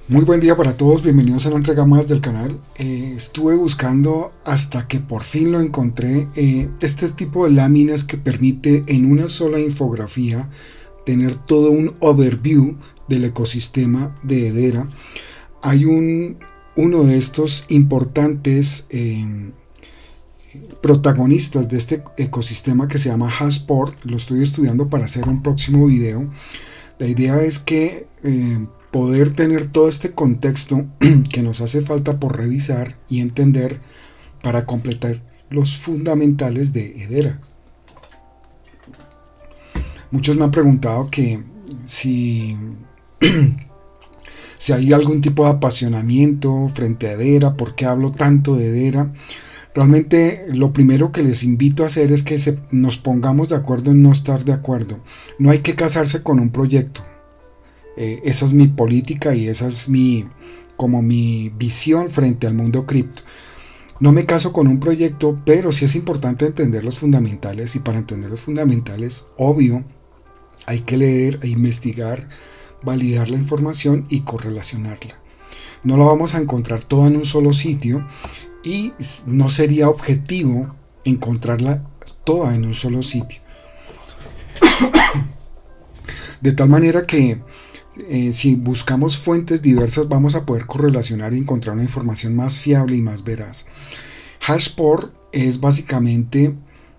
Muy buen día para todos, bienvenidos a una entrega más del canal. Estuve buscando hasta que por fin lo encontré, este tipo de láminas que permite en una sola infografía tener todo un overview del ecosistema de Hedera. Hay uno de estos importantes protagonistas de este ecosistema que se llama Hashport. Lo estoy estudiando para hacer un próximo video. La idea es que poder tener todo este contexto que nos hace falta por revisar y entender para completar los fundamentales de Hedera. Muchos me han preguntado que si hay algún tipo de apasionamiento frente a Hedera, por qué hablo tanto de Hedera. Realmente lo primero que les invito a hacer es que nos pongamos de acuerdo en no estar de acuerdo. No hay que casarse con un proyecto. Esa es mi política y esa es mi visión frente al mundo cripto. No me caso con un proyecto, pero sí es importante entender los fundamentales, y para entender los fundamentales, obvio, hay que leer e investigar, validar la información y correlacionarla. No la vamos a encontrar toda en un solo sitio y no sería objetivo encontrarla toda en un solo sitio. De tal manera que si buscamos fuentes diversas vamos a poder correlacionar y encontrar una información más fiable y más veraz. Hashport es básicamente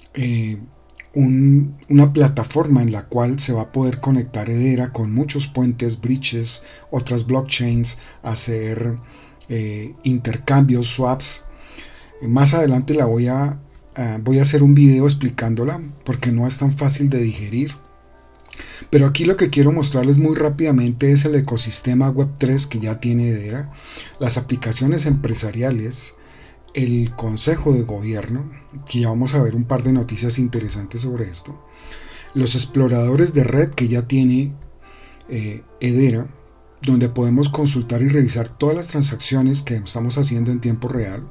una plataforma en la cual se va a poder conectar Hedera con muchos puentes, bridges, otras blockchains, hacer intercambios, swaps. Más adelante voy a hacer un video explicándola porque no es tan fácil de digerir. Pero aquí lo que quiero mostrarles muy rápidamente es el ecosistema Web3 que ya tiene Hedera, las aplicaciones empresariales, el consejo de gobierno, que ya vamos a ver un par de noticias interesantes sobre esto, los exploradores de red que ya tiene Hedera, donde podemos consultar y revisar todas las transacciones que estamos haciendo en tiempo real,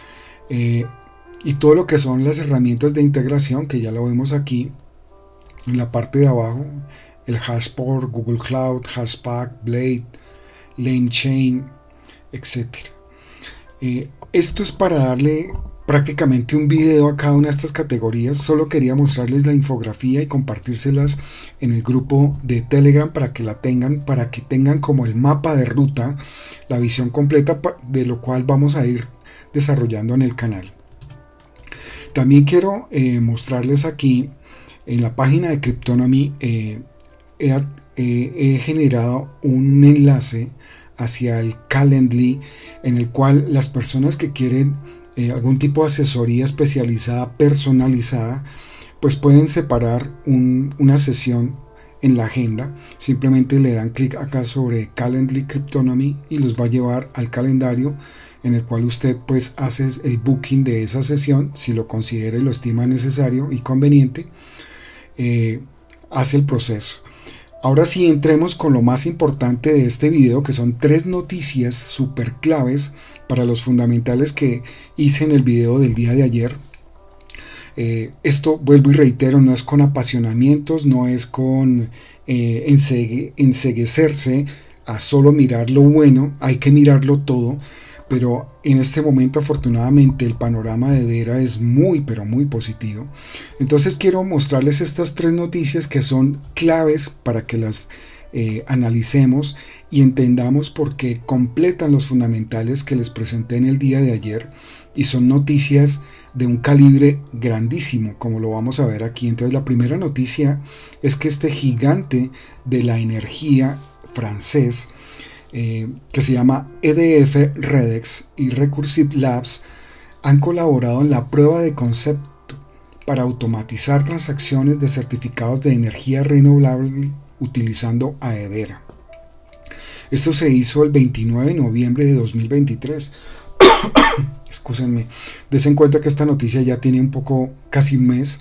y todo lo que son las herramientas de integración que ya lo vemos aquí en la parte de abajo, el Hashport, Google Cloud, Hashpack, Blade, LaneChain, etc. Esto es para darle prácticamente un video a cada una de estas categorías. Solo quería mostrarles la infografía y compartírselas en el grupo de Telegram para que tengan como el mapa de ruta, la visión completa de lo cual vamos a ir desarrollando en el canal. También quiero mostrarles aquí en la página de Cryptonomy. He generado un enlace hacia el Calendly, en el cual las personas que quieren algún tipo de asesoría especializada, personalizada, pues pueden separar una sesión en la agenda. Simplemente le dan clic acá sobre Calendly Cryptonomy y los va a llevar al calendario, en el cual usted pues hace el booking de esa sesión si lo considera y lo estima necesario y conveniente. Hace el proceso. Ahora sí, entremos con lo más importante de este video, que son 3 noticias súper claves para los fundamentales que hice en el video del día de ayer. Esto, vuelvo y reitero, no es con apasionamientos, no es con enceguecerse a solo mirar lo bueno, hay que mirarlo todo. Pero en este momento afortunadamente el panorama de Hedera es muy pero muy positivo. Entonces quiero mostrarles estas 3 noticias que son claves para que las analicemos y entendamos, porque completan los fundamentales que les presenté en el día de ayer y son noticias de un calibre grandísimo, como lo vamos a ver aquí. Entonces la primera noticia es que este gigante de la energía francés, que se llama EDF Redex y Recursive Labs, han colaborado en la prueba de concepto para automatizar transacciones de certificados de energía renovable utilizando a Hedera. Esto se hizo el 29 de noviembre de 2023. Excúsenme, des en cuenta que esta noticia ya tiene casi un mes,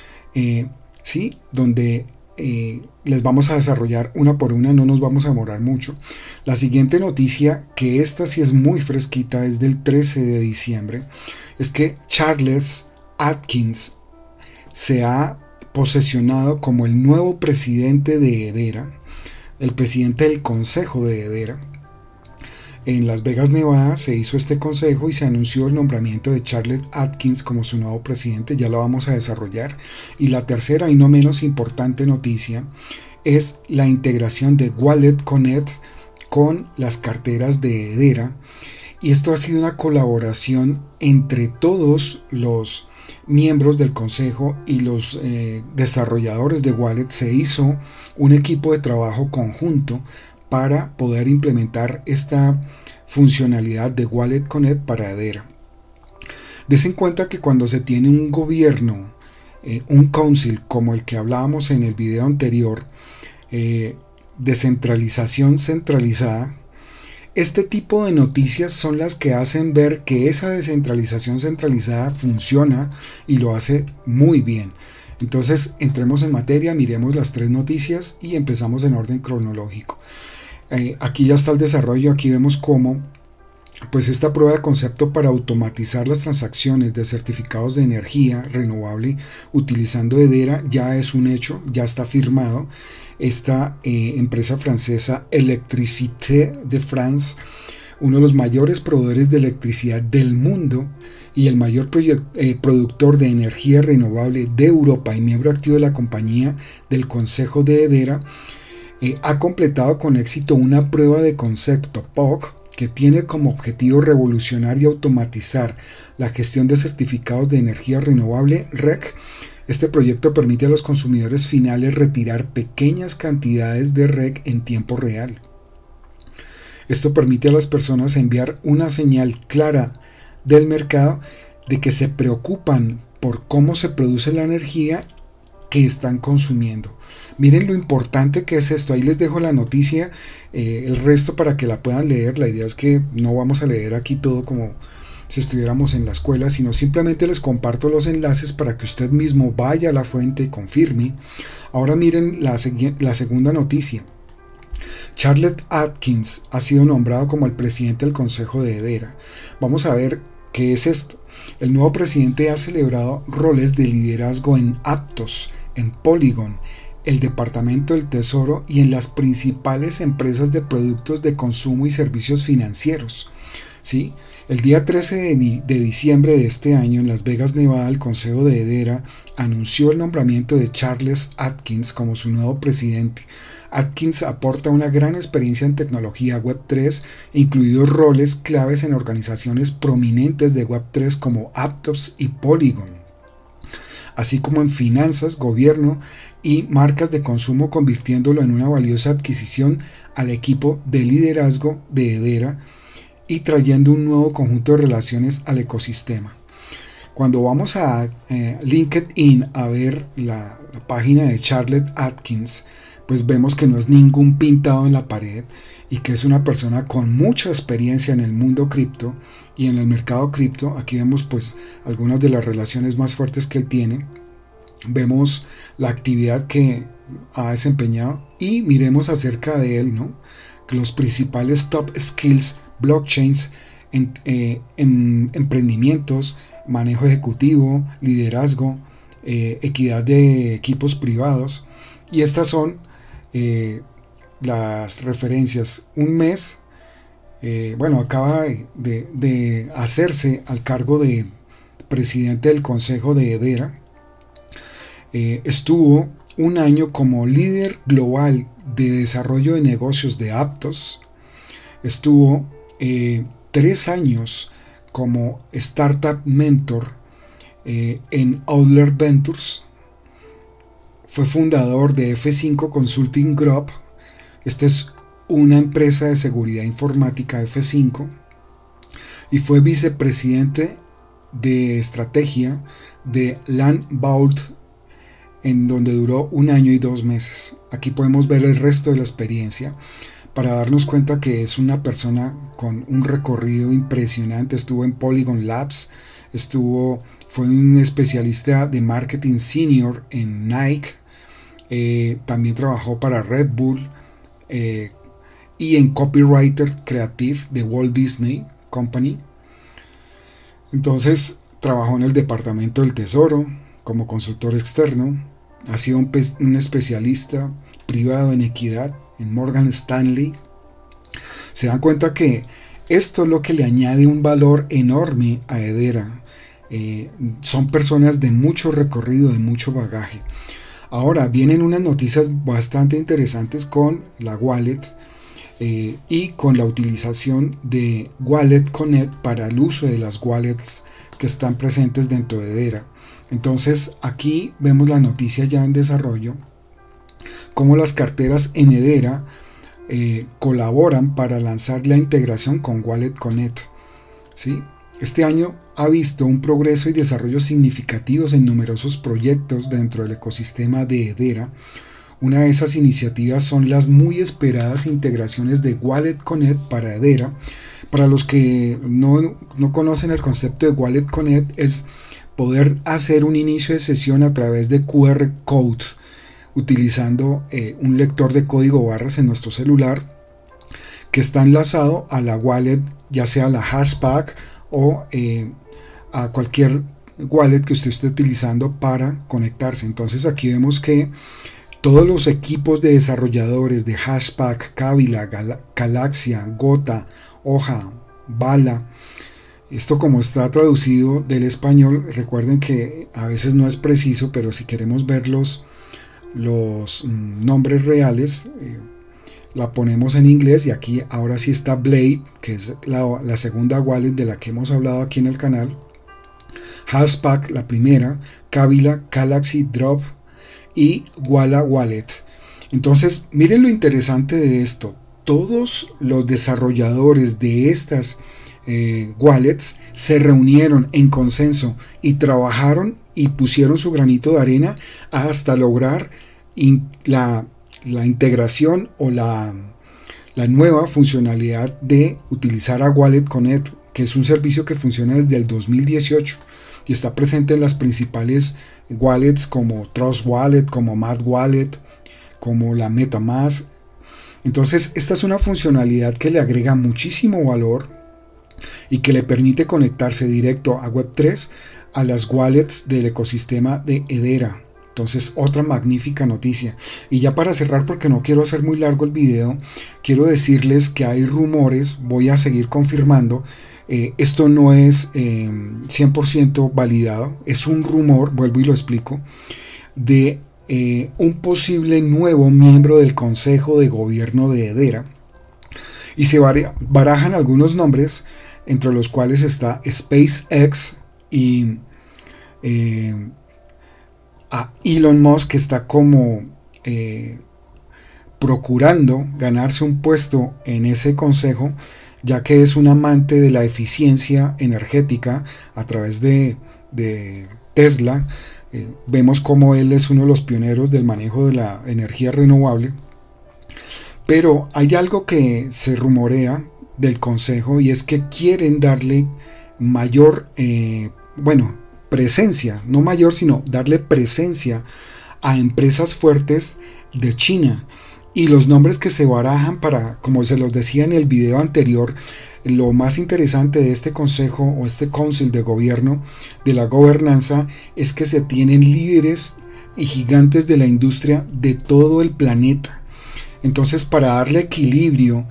¿sí? Donde les vamos a desarrollar una por una, no nos vamos a demorar mucho. La siguiente noticia, que esta sí es muy fresquita, es del 13 de diciembre, es que Charles Atkins se ha posesionado como el nuevo presidente de Hedera, el presidente del consejo de Hedera. En Las Vegas, Nevada, se hizo este consejo y se anunció el nombramiento de Charlotte Atkins como su nuevo presidente. Ya lo vamos a desarrollar. Y la tercera y no menos importante noticia es la integración de Wallet Connect con las carteras de Hedera. Y esto ha sido una colaboración entre todos los miembros del consejo y los desarrolladores de Wallet. Se hizo un equipo de trabajo conjunto para poder implementar esta funcionalidad de Wallet Connect para Hedera. Des en cuenta que cuando se tiene un gobierno, un council como el que hablábamos en el video anterior, descentralización centralizada, este tipo de noticias son las que hacen ver que esa descentralización centralizada funciona y lo hace muy bien. Entonces, entremos en materia, miremos las tres noticias y empezamos en orden cronológico. Aquí ya está el desarrollo. Aquí vemos cómo pues esta prueba de concepto para automatizar las transacciones de certificados de energía renovable utilizando Hedera ya es un hecho, ya está firmado. Esta empresa francesa Électricité de France, uno de los mayores proveedores de electricidad del mundo y el mayor productor de energía renovable de Europa y miembro activo de la compañía del Consejo de Hedera, ha completado con éxito una prueba de concepto POC que tiene como objetivo revolucionar y automatizar la gestión de certificados de energía renovable REC. Este proyecto permite a los consumidores finales retirar pequeñas cantidades de REC en tiempo real. Esto permite a las personas enviar una señal clara del mercado de que se preocupan por cómo se produce la energía que están consumiendo. Miren lo importante que es esto. Ahí les dejo la noticia, el resto para que la puedan leer. La idea es que no vamos a leer aquí todo como si estuviéramos en la escuela, sino simplemente les comparto los enlaces para que usted mismo vaya a la fuente y confirme. Ahora miren la segunda noticia. Charlotte Atkins ha sido nombrado como el presidente del Consejo de Hedera. Vamos a ver qué es esto. El nuevo presidente ha celebrado roles de liderazgo en Aptos, en Polygon, el Departamento del Tesoro y en las principales empresas de productos de consumo y servicios financieros. ¿Sí? El día 13 de diciembre de este año, en Las Vegas, Nevada, el Consejo de Hedera anunció el nombramiento de Charles Atkins como su nuevo presidente. Atkins aporta una gran experiencia en tecnología Web3, incluidos roles claves en organizaciones prominentes de Web3 como Aptos y Polygon, así como en finanzas, gobierno y marcas de consumo, convirtiéndolo en una valiosa adquisición al equipo de liderazgo de Hedera y trayendo un nuevo conjunto de relaciones al ecosistema. Cuando vamos a LinkedIn a ver la página de Charlotte Atkins, pues vemos que no es ningún pintado en la pared y que es una persona con mucha experiencia en el mundo cripto y en el mercado cripto. Aquí vemos pues algunas de las relaciones más fuertes que él tiene. Vemos la actividad que ha desempeñado y miremos acerca de él, ¿no? Que los principales top skills, blockchains, emprendimientos, manejo ejecutivo, liderazgo, equidad de equipos privados. Y estas son las referencias. Un mes, acaba de hacerse al cargo de presidente del Consejo de Hedera. Estuvo un año como líder global de desarrollo de negocios de Aptos. Estuvo 3 años como Startup Mentor en Outlier Ventures. Fue fundador de F5 Consulting Group. Esta es una empresa de seguridad informática F5. Y fue vicepresidente de estrategia de Land Vault, en donde duró 1 año y 2 meses. Aquí podemos ver el resto de la experiencia para darnos cuenta que es una persona con un recorrido impresionante. Estuvo en Polygon Labs, fue un especialista de marketing senior en Nike, también trabajó para Red Bull y en copywriter creative de Walt Disney Company. Entonces trabajó en el Departamento del Tesoro como consultor externo. Ha sido un especialista privado en equidad en Morgan Stanley. Se dan cuenta que Esto es lo que le añade un valor enorme a Hedera. Son personas de mucho recorrido, de mucho bagaje. Ahora vienen unas noticias bastante interesantes con la wallet y con la utilización de Wallet Connect para el uso de las wallets que están presentes dentro de Hedera. Entonces aquí vemos la noticia ya en desarrollo, cómo las carteras en Hedera colaboran para lanzar la integración con Wallet Connect, ¿sí? Este año ha visto un progreso y desarrollo significativos en numerosos proyectos dentro del ecosistema de Hedera. Una de esas iniciativas son las muy esperadas integraciones de Wallet Connect para Hedera. Para los que no conocen el concepto de Wallet Connect, es poder hacer un inicio de sesión a través de QR Code utilizando un lector de código barras en nuestro celular que está enlazado a la wallet, ya sea la Hashpack o a cualquier wallet que usted esté utilizando para conectarse. Entonces aquí vemos que todos los equipos de desarrolladores de Hashpack, Kabila, Galaxia, Gota, Hoja, Bala, esto como está traducido del español, recuerden que a veces no es preciso, pero si queremos ver los nombres reales, la ponemos en inglés. Y aquí ahora sí está Blade, que es la segunda wallet de la que hemos hablado aquí en el canal, Hashpack la primera, Kabila, Galaxy, Drop y Wala Wallet. Entonces miren lo interesante de esto: todos los desarrolladores de estas wallets se reunieron en consenso y trabajaron y pusieron su granito de arena hasta lograr la integración o la nueva funcionalidad de utilizar a Wallet Connect, que es un servicio que funciona desde el 2018 y está presente en las principales wallets como Trust Wallet, como Mad Wallet, como la MetaMask. Entonces esta es una funcionalidad que le agrega muchísimo valor y que le permite conectarse directo a Web3 a las wallets del ecosistema de Hedera. Entonces, otra magnífica noticia. Y ya para cerrar, porque no quiero hacer muy largo el video, quiero decirles que hay rumores, voy a seguir confirmando, esto no es 100% validado, es un rumor, vuelvo y lo explico, de un posible nuevo miembro del Consejo de Gobierno de Hedera. Y se barajan algunos nombres, entre los cuales está SpaceX y a Elon Musk, que está como procurando ganarse un puesto en ese consejo, ya que es un amante de la eficiencia energética a través de Tesla. Vemos como él es uno de los pioneros del manejo de la energía renovable. Pero hay algo que se rumorea del consejo, y es que quieren darle mayor, presencia, no mayor, sino darle presencia a empresas fuertes de China. Y los nombres que se barajan para, como se los decía en el video anterior, lo más interesante de este consejo o este council de gobierno, de la gobernanza, es que se tienen líderes y gigantes de la industria de todo el planeta. Entonces, para darle equilibrio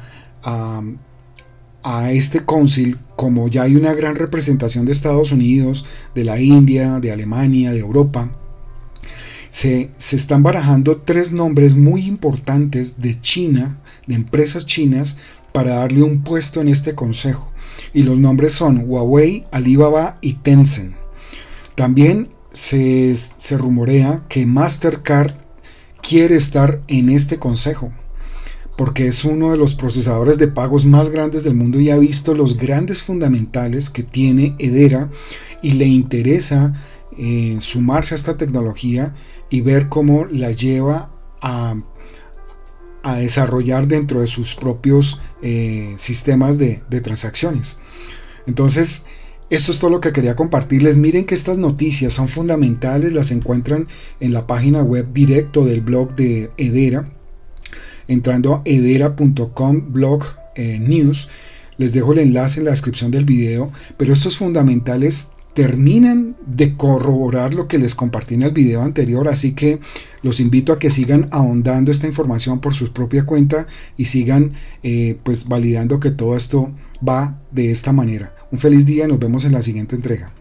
a este council, como ya hay una gran representación de Estados Unidos, de la India, de Alemania, de Europa, se están barajando 3 nombres muy importantes de China, de empresas chinas, para darle un puesto en este consejo. Y los nombres son Huawei, Alibaba y Tencent. También se rumorea que Mastercard quiere estar en este consejo, porque es uno de los procesadores de pagos más grandes del mundo y ha visto los grandes fundamentales que tiene Hedera y le interesa sumarse a esta tecnología y ver cómo la lleva a desarrollar dentro de sus propios sistemas de transacciones. Entonces, esto es todo lo que quería compartirles. Miren que estas noticias son fundamentales, las encuentran en la página web directo del blog de Hedera, entrando a hedera.com blog news. Les dejo el enlace en la descripción del video, pero estos fundamentales terminan de corroborar lo que les compartí en el video anterior, así que los invito a que sigan ahondando esta información por su propia cuenta y sigan pues validando que todo esto va de esta manera. Un feliz día y nos vemos en la siguiente entrega.